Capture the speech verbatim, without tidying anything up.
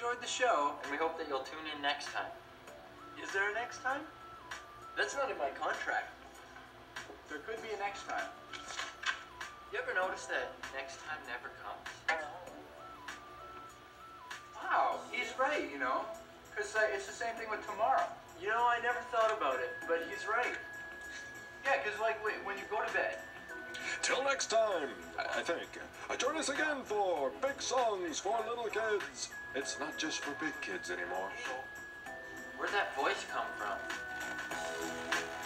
enjoyed the show. And we hope that you'll tune in next time. Is there a next time? That's not in my contract. There could be a next time. You ever notice that next time never comes? Wow, he's right, you know. Because uh, it's the same thing with tomorrow. You know, I never thought about it, but he's right. Yeah, because like when you go to bed. Till next time, I think. Uh, join us again for Big Songs for Little Kids. It's not just for big kids anymore. Where'd that voice come from?